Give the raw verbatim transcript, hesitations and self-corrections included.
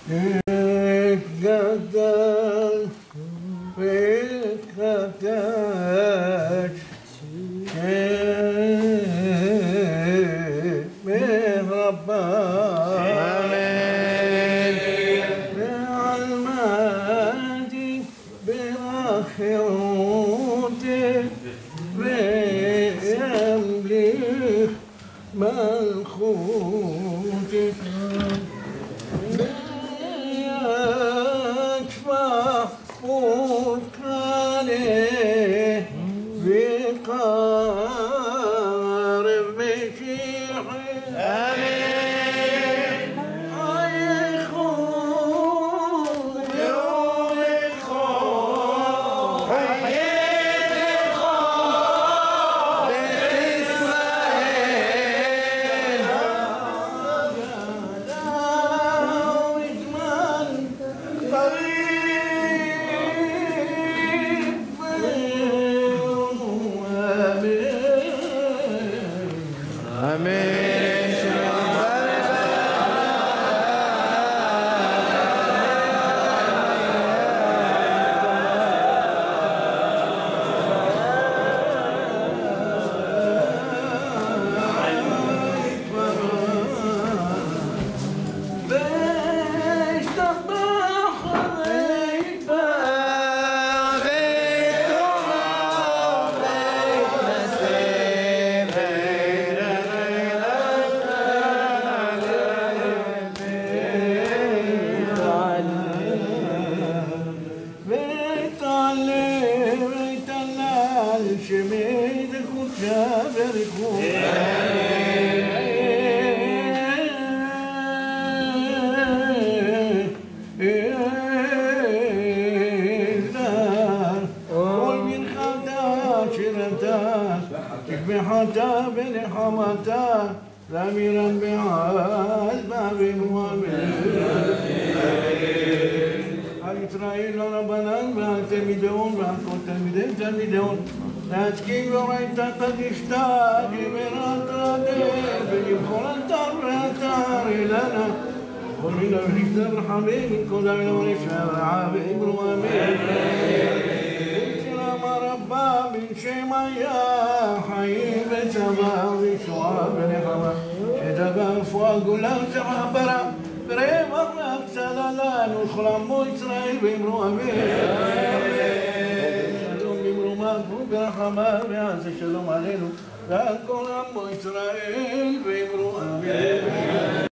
اتقدر واتقدر شيء مهربان آمين بعلماتي بآخرتي بيملك ملكوتك بيكفى بركاني بقارب مشيحي آمين عيخون يوم الخوف حيين الخوف بإسرائيل وإجمال قريب آمين شميدك وشابرك قول من خلتا شرتا تشبحتا بلحمتا ضميرا بعاد باب ومن إسرائيل ربنا بأن تلميذون بأن كنت تلميذين تلميذون ناتكين ورأيت قد اشتاق من أطرادين بجبخل الترتار لنا قل من أبريك الحبيب كن من ونشاء العابد وامين انسلام ربا من شمايا حيب سماء شواب نحوة شدقا فوق لا تعبرا بريم أغلق سلالان وخلام إسرائيل بمرو أمين شلوم بمرو مبروك رحمة بعز الشلوم علينا لا كل أم إسرائيل بمرو أمين